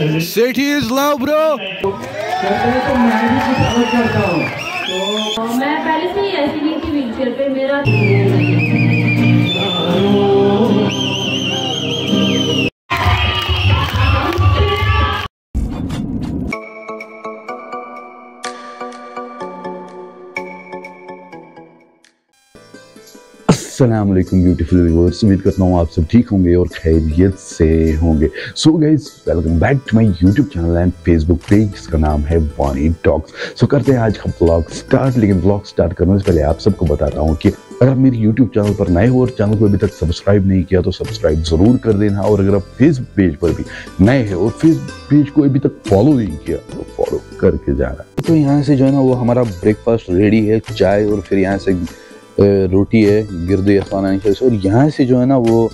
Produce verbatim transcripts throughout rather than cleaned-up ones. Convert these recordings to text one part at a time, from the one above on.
City is love, bro. तो मैं भी कुछ अलग करता हूँ। तो मैं पहले से ही ऐसी नहीं थी व्हीलचेयर पे मेरा। अस्सलाम वालेकुम ब्यूटीफुल व्यूअर्स, उम्मीद करता हूँ आप सब ठीक होंगे और खैरियत से होंगे। So guys, welcome back to my YouTube channel and Facebook page जिसका नाम है वानी टॉक्स। सो करते हैं आज का ब्लॉग स्टार्ट, लेकिन ब्लॉग स्टार्ट करने से पहले आप सबको बताता हूँ कि अगर आप मेरे यूट्यूब चैनल पर नए हो और चैनल को अभी तक सब्सक्राइब नहीं किया तो सब्सक्राइब जरूर कर देना, और अगर आप फेसबुक पेज पर भी नए हैं और फेसबुक पेज को अभी तक फॉलो नहीं किया तो फॉलो करके जाना। तो यहाँ से जो है ना वो हमारा ब्रेकफास्ट रेडी है, चाय और फिर यहाँ से रोटी है गिरदे खाना, और यहाँ से जो है ना वो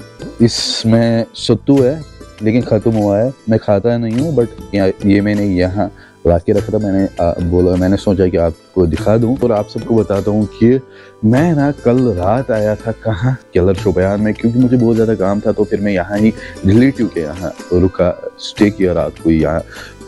इसमें सत्तू है लेकिन ख़त्म हुआ है, मैं खाता नहीं हूँ, बट ये मैंने यहाँ ला के रखा था। मैंने आ, बोला मैंने सोचा कि आपको दिखा दूँ और आप सबको बताता हूँ कि मैं ना कल रात आया था कहाँ, केलर शोपियान में, क्योंकि मुझे बहुत ज़्यादा काम था। तो फिर मैं यहाँ ही रिलेटिव के यहाँ रुका, स्टे किया रात को यहाँ।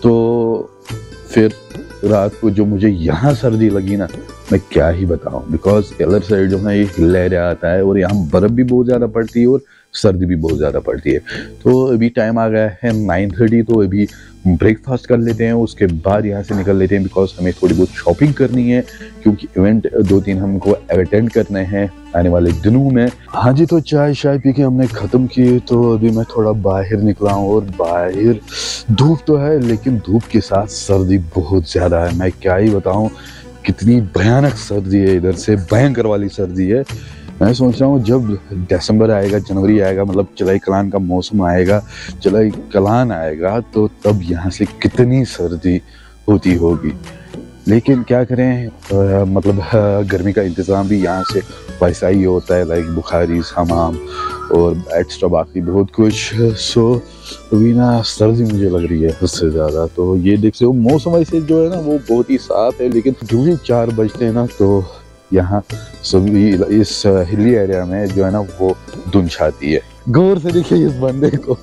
तो फिर रात को जो मुझे यहाँ सर्दी लगी ना, मैं क्या ही बताऊँ, बिकॉज केलर साइड जो है ये हिल एरिया आता है और यहाँ बर्फ़ भी बहुत ज़्यादा पड़ती है और सर्दी भी बहुत ज़्यादा पड़ती है। तो अभी टाइम आ गया है नाइन थर्टी, तो अभी ब्रेकफास्ट कर लेते हैं, उसके बाद यहाँ से निकल लेते हैं, बिकॉज हमें थोड़ी बहुत शॉपिंग करनी है क्योंकि इवेंट दो तीन हमको अटेंड करने हैं आने वाले दिनों में। हाँ जी, तो चाय शाय पी के हमने ख़त्म की, तो अभी मैं थोड़ा बाहर निकला हूँ और बाहर धूप तो है लेकिन धूप के साथ सर्दी बहुत ज़्यादा है। मैं क्या ही बताऊँ कितनी भयानक सर्दी है, इधर से भयंकर वाली सर्दी है। मैं सोच रहा हूँ जब दिसंबर आएगा, जनवरी आएगा, मतलब जुलाई कलान का मौसम आएगा, जुलाई कलान आएगा, तो तब यहाँ से कितनी सर्दी होती होगी। लेकिन क्या करें, आ, मतलब आ, गर्मी का इंतज़ाम भी यहाँ से वैसा ही होता है, लाइक बुखारी, हमाम और एक्स्ट्रा बाकी बहुत कुछ। सो अभी ना सर्दी मुझे लग रही है उससे ज़्यादा। तो ये देख सकते हो मौसम वैसे जो है ना वो बहुत ही साफ है, लेकिन जो ही चार बजते हैं ना तो यहाँ सभी इस हिली एरिया में जो है ना वो धुंध छाती है। गौर से देखिए इस बंदे को।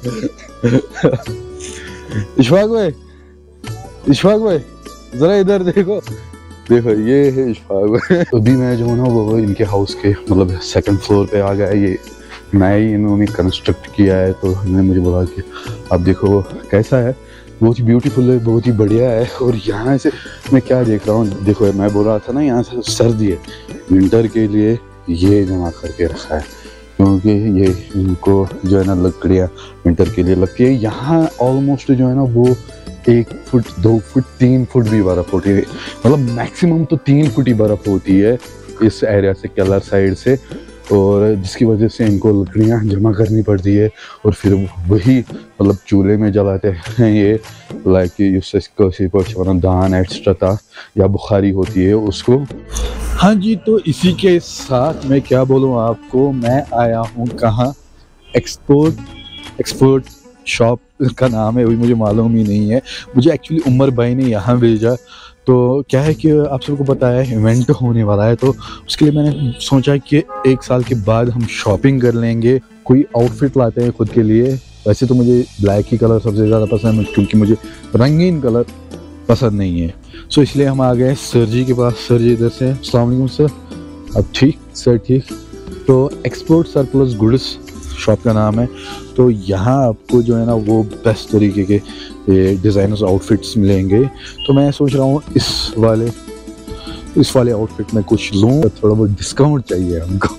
इशफाक भाई, इशफाक भाई जरा इधर देखो, देखो ये है इशफाक भाई। अभी मैं जो है ना वो इनके हाउस के मतलब सेकंड फ्लोर पे आ गया है। ये नया ही इन्होंने कंस्ट्रक्ट किया है, तो इन्होंने मुझे बोला कि आप देखो कैसा है, बहुत ही ब्यूटीफुल है, बहुत ही बढ़िया है। और यहाँ से मैं क्या देख रहा हूँ, देखो मैं बोल रहा था ना यहाँ से सर्दी है, विंटर के लिए ये जमा करके रखा है, क्योंकि ये इनको जो है ना लकड़ियाँ विंटर के लिए लगती है। यहाँ ऑलमोस्ट जो है ना वो एक फुट दो फुट तीन फुट भी बर्फ़ होती है, मतलब मैक्सिमम तो तीन फुट ही बर्फ़ होती है इस एरिया से, केलर साइड से, और जिसकी वजह से इनको लकड़ियाँ जमा करनी पड़ती है और फिर वही मतलब चूल्हे में जलाते हैं ये, लाइक उससे दान एक्स्ट्रा था या बुखारी होती है उसको। हाँ जी, तो इसी के साथ मैं क्या बोलूँ आपको, मैं आया हूँ कहाँ, एक्सपोर्ट एक्सपोर्ट शॉप का नाम है, वही मुझे मालूम ही नहीं है। मुझे एक्चुअली उमर भाई ने यहाँ भेजा। तो क्या है कि आप सबको पता है इवेंट होने वाला है, तो उसके लिए मैंने सोचा कि एक साल के बाद हम शॉपिंग कर लेंगे, कोई आउटफिट लाते हैं खुद के लिए। वैसे तो मुझे ब्लैक ही कलर सबसे ज़्यादा पसंद है क्योंकि मुझे रंगीन कलर पसंद नहीं है। सो इसलिए हम आ गए सर जी के पास। सर जी इधर से, अस्सलाम वालेकुम सर। अब ठीक सर, ठीक। तो एक्सपोर्ट सरप्लस गुड्स शॉप का नाम है। तो यहाँ आपको जो है ना वो बेस्ट तरीके के ये डिज़ाइनर्स आउटफिट्स मिलेंगे। तो मैं सोच रहा हूँ इस वाले इस वाले आउटफिट में कुछ लूँ, थोड़ा बहुत डिस्काउंट चाहिए हमको।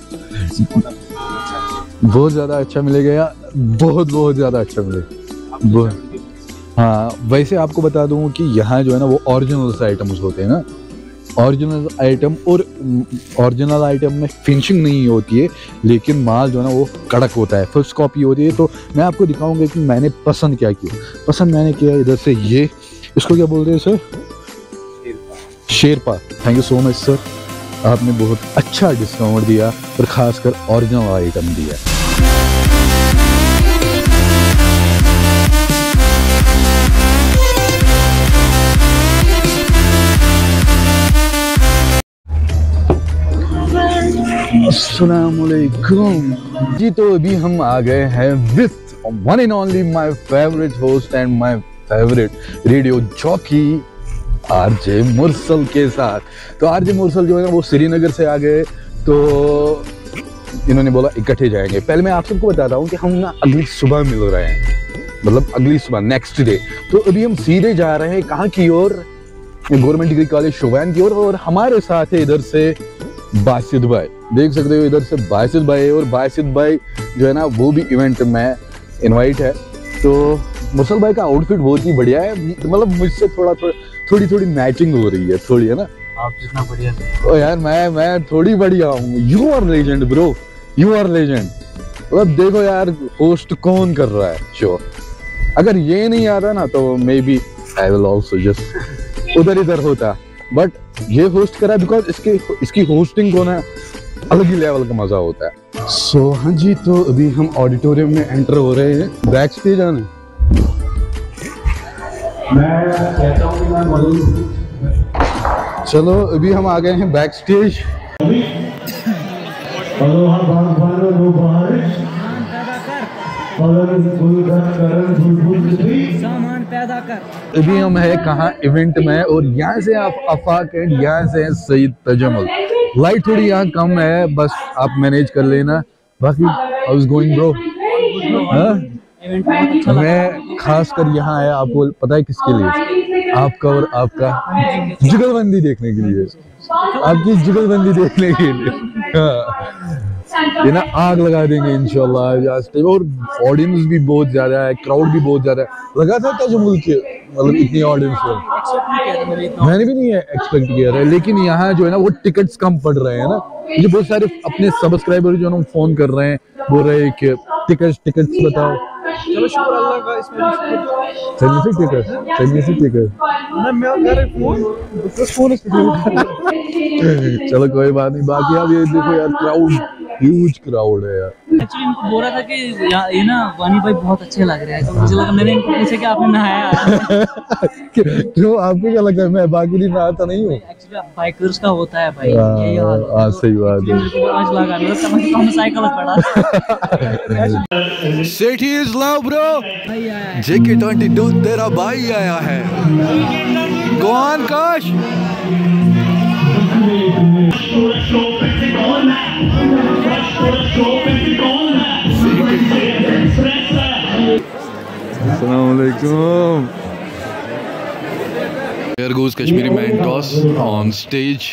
बहुत ज़्यादा अच्छा मिलेगा या बहुत बहुत ज़्यादा अच्छा मिलेगा? हाँ, वैसे आपको बता दूँ कि यहाँ जो है ना वो ओरिजिनल आइटम्स होते हैं ना, ओरिजिनल आइटम, और ओरिजिनल आइटम में फिनिशिंग नहीं होती है, लेकिन माल जो है ना वो कड़क होता है, फर्स्ट कॉपी होती है। तो मैं आपको दिखाऊंगा कि मैंने पसंद क्या किया। पसंद मैंने किया इधर से ये, इसको क्या बोलते हैं sir? Sherpa. Thank you so much sir, आपने बहुत अच्छा डिस्काउंट दिया और ख़ासकर ओरिजिनल आइटम दिया। अस्सलामुअलैकुम जी। तो अभी हम आ गए हैं with one and only my favourite host and my favourite radio jockey RJ Mursal के साथ। तो आरजे मुरसल जो है ना वो श्रीनगर से आ गए, तो इन्होंने बोला इकट्ठे जाएंगे। पहले मैं आप सबको बताता हूँ कि हम ना अगली सुबह मिल रहे हैं, मतलब अगली सुबह नेक्स्ट डे। तो अभी हम सीधे जा रहे हैं कहाँ की ओर, गवर्नमेंट डिग्री कॉलेज शोवान की ओर। और हमारे साथ है इधर से बासित भाई, देख सकते हो इधर से बासित भाई। और बासित भाई जो है ना वो भी इवेंट में इनवाइट है। तो मुरसल भाई का आउटफिट बहुत ही बढ़िया है, मतलब मुझसे थोड़ा थोड़ा थोड़ी थोड़ी मैचिंग हो रही है, थोड़ी है ना। आप जितना बढ़िया ओ यार मैं मैं थोड़ी बढ़िया हूँ। You are legend bro, you are legend. मतलब देखो यार होस्ट कौन कर रहा है शो। अगर ये नहीं आता ना तो maybe I will also just उधर इधर होता, बट ये होस्ट करा बिकॉज इसके इसकी होस्टिंग को ना अलग ही लेवल का मजा होता है। सो so, हाँ जी, तो अभी हम ऑडिटोरियम में एंटर हो रहे हैं। बैक स्टेज आने मैं कहता हूँ कि मैं मौजूद। चलो अभी हम आ गए हैं बैक स्टेज। सामान पैदा कर। अभी हम है कहाँ इवेंट में, और यहाँ से आप अफाक एंड यहाँ से सईद तजम्मुल। लाइट थोड़ी यहाँ कम है, बस आप मैनेज कर लेना। बाकी हाउ इज गोइंग ब्रो? मैं खास कर यहाँ आया, आपको पता है किसके लिए? आपका और आपका जुगलबंदी देखने के लिए, आपकी जुगलबंदी देखने के लिए। हाँ। ये ना आग लगा देंगे इंशाल्लाह। और ऑडियंस भी बहुत ज्यादा है, क्राउड भी बहुत ज्यादा है। लगा था तजम्मुल के मतलब इतनी ऑडियंस है, मैंने भी नहीं एक्सपेक्ट किया था। लेकिन यहाँ जो है ना वो टिकट्स कम पड़ रहे हैं ना। मुझे बहुत सारे अपने सब्सक्राइबर जो है ना फोन कर रहे हैं, बोल रहे हैं कि टिकट्स टिकट्स बताओ। चलो शुक्र अल्लाह का, इसमें चलिए से टिकट चलिए से टिकट चलो कोई बात नहीं। बाकी अब ये देखो यार क्राउड, ह्यूज क्राउड है यार। एक्चुअली इनको बोला था कि ये ना वानी भाई बहुत अच्छे लग रहे हैं, तो मुझे लगा, मैंने इनको पूछा कि आपने नहाया? क्यों आपको क्या लगता है मैं बाकी दिन नहाता नहीं हूँ? एक्चुअली बाइकर्स का होता है भाई, यही हाल होता है। सही बात है। आज लगा मेरा समझ तो हम साइकिल पड़ा। Sethi is love bro. भाई आया जेके ट्वेंटी टू तेरा भाई आया है। कौन काश Assalamualaikum. Here goes Kashmiri man toss on stage.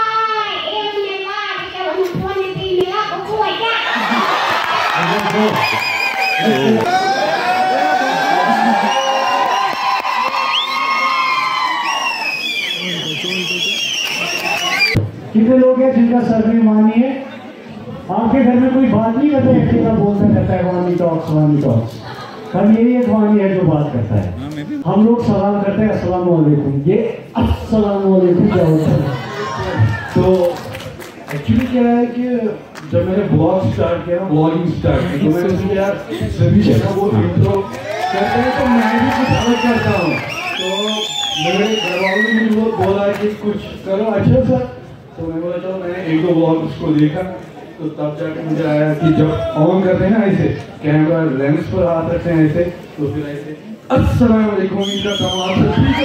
कितने लोग हैं जिनका सरनेम वानी है? आपके घर में कोई बात नहीं करता है, अकेला बोलता रहता है वानी टॉक्स वानी टॉक्स। हम यही एक वानी है जो बात करता है। हम लोग सलाम करते हैं अस्सलाम वालेकुम। ये अस्सलाम वालेकुम क्या होता है? तो एक्चुअली क्या है कि जब मैंने ब्लॉग स्टार्ट किया, ब्लॉगिंग स्टार्ट की, तो मैंने सोचा यार सभी जगह वो इंट्रो कहते हैं तो मैं भी कुछ अलग करता हूँ। तो मेरे घर वालों ने मुझे बोला कि कुछ करो अच्छा सा। तो मैं बोला चलो, मैंने एक दो ब्लॉग उसको देखा, तो तब जाके मुझे आया कि जब ऑन करते हैं ना ऐसे कैमरा लेंस पर हाथ रखते हैं ऐसे, तो फिर ऐसे अस्सलाम वालेकुम इनका कमाल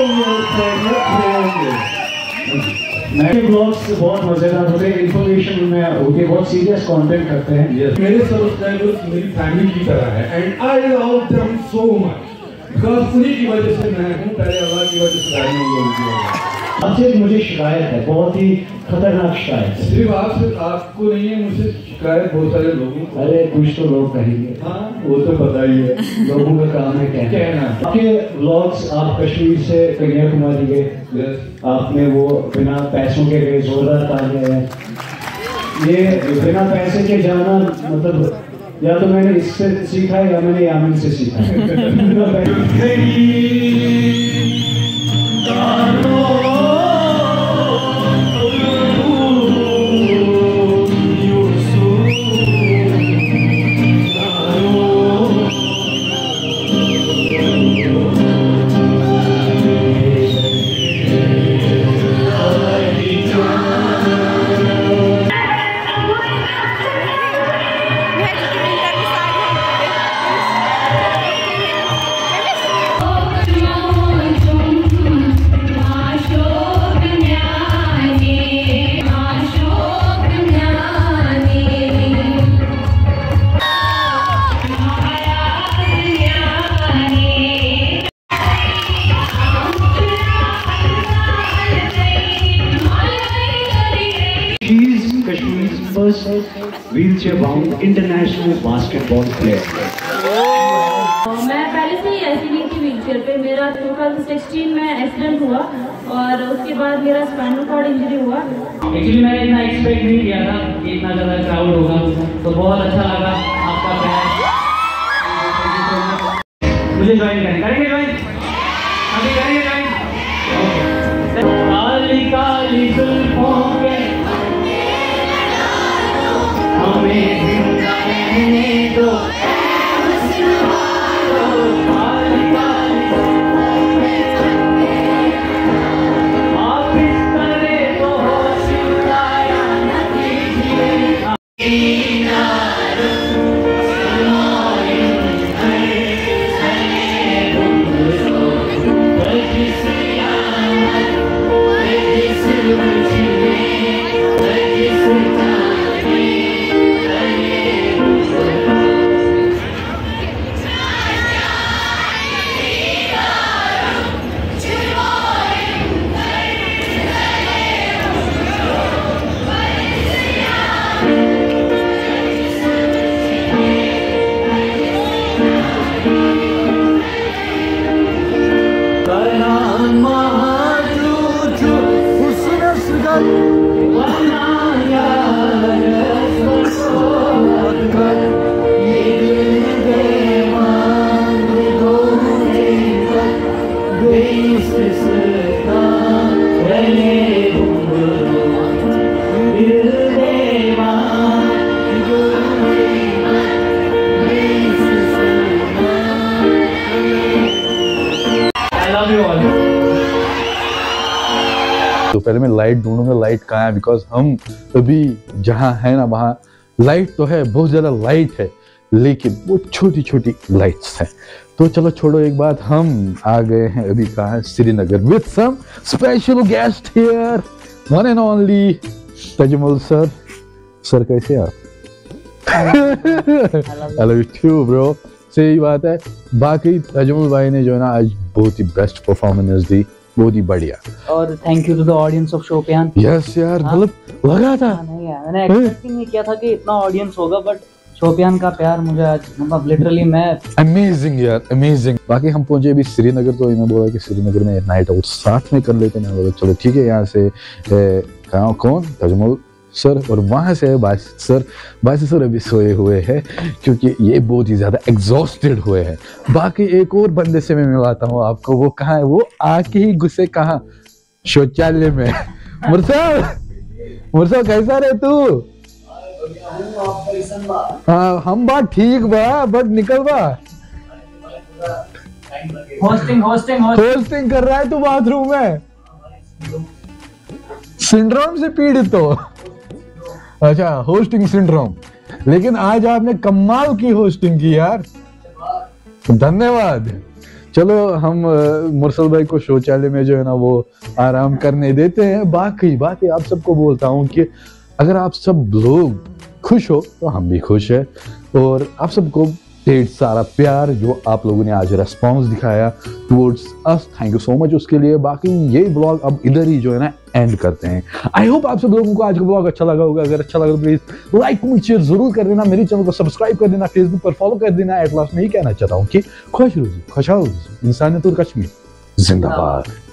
नए ब्लॉग्स बहुत मजेदार होते हैं, इन्फॉर्मेशन में होती है, बहुत सीरियस कंटेंट करते हैं। yes. मेरे सब्सक्राइबर्स मेरी फैमिली की तरह है and I love them so much because उन्हीं की वजह से मैं हूँ, पहले अल्लाह की वजह से मैं हूँ। आपसे मुझे शिकायत है, बहुत ही खतरनाक शिकायत है। सिर्फ आपसे, आपको नहीं है, मुझसे शिकायत बहुत सारे लोगों को। अरे कुछ तो लोग कहेंगे, हाँ वो तो पता ही है। लोगों का काम है कहना कहना। आपके व्लॉग्स, आप कश्मीर से कन्याकुमारी गए, आपने वो बिना पैसों के गए, जोरदार ताने हैं। ये बिना पैसे के जाना मतलब या तो मैंने इससे सीखा है या मैंने यामिन से सीखा है। Kashmir's first wheelchair-bound international basketball player. मैं पहले से ही एसईडी की व्हीलचेयर पे, मेरा दो हज़ार सोलह में एक्सीडेंट हुआ और उसके बाद मेरा स्पाइनल कॉर्ड इंजरी हुआ। एक्चुअली मैंने इतना एक्सपेक्ट नहीं किया था कि इतना ज़्यादा क्राउड होगा, तो बहुत अच्छा लगा आपका प्यार। मुझे ज्वाइन करें करेंगे ज्वाइन अभी करेंगे ज्वाइन। काली काली जुल्फों के हमें जिंदा रहने दो, तो पहले मैं लाइट ढूंढूंगा, लाइट कहाँ है, बिकॉज हम अभी जहाँ है ना वहाँ लाइट तो है, बहुत ज्यादा लाइट है, लेकिन वो छोटी छोटी लाइट्स हैं। तो चलो छोड़ो एक बात, हम आ गए हैं अभी कहाँ है, Srinagar, with some special guest here, one and only Tajamul sir. Sir कैसे आप? I love you too bro. सही बात है। बाकी तजमुल भाई ने जो है ना आज बहुत ही बेस्ट परफॉर्मेंस दी, बहुत ही बढ़िया। और thank you to the audience of Shopian. Yes यार, मतलब लगा था नहीं यार, मैंने एक्सपेक्ट ही नहीं किया था कि इतना ऑडियंस होगा, बट शोपियान का प्यार मुझे आज मतलब लिटरली मैं अमेजिंग यार, अमेजिंग। बाकी हम पहुंचे अभी श्रीनगर, तो इन्होंने बोला कि श्रीनगर में नाइट आउट साथ में कर लेते हैं। बोला चलो ठीक है, यहाँ से कहाँ कौन तजमुल सर और वहाँ से बासित सर। बासित सर अभी सोए हुए हैं क्योंकि ये बहुत ही ज़्यादा एग्जॉस्टेड हुए हैं। बाकी एक और बंदे से मैं मिलाता हूँ आपको, वो कहाँ है, वो आके ही घुसे कहाँ, शौचालय में। मुर्सल मुर्सल कैसा रहे तू? हाँ हम बात ठीक बा, बट निकल बा। होस्टिंग होस्टिंग होस्टिंग कर रहा है तू बाथरूम में, सिंड्रोम से पीड़ित हो। अच्छा, होस्टिंग सिंड्रोम। लेकिन आज आपने कमाल की होस्टिंग की यार, धन्यवाद। चलो हम मुरसल भाई को शौचालय में जो है ना वो आराम करने देते हैं। बाकी बाकी आप सबको बोलता हूँ कि अगर आप सब लोग खुश हो तो हम भी खुश हैं, और आप सबको ढेर सारा प्यार जो आप लोगों ने आज रेस्पॉन्स दिखाया towards us, thank you so much उसके लिए। बाकी ये ब्लॉग अब इधर ही जो है ना एंड करते हैं। आई होप आप सब लोगों को आज का ब्लॉग अच्छा लगा होगा। अगर अच्छा लगा तो प्लीज लाइक कमेंट शेयर जरूर कर देना, मेरे चैनल को सब्सक्राइब कर देना, फेसबुक पर फॉलो कर देना। एट लास्ट में ही कहना चाहता हूँ कि खुश रोजी खुशहाल इंसानियत और कश्मीर जिंदाबाद।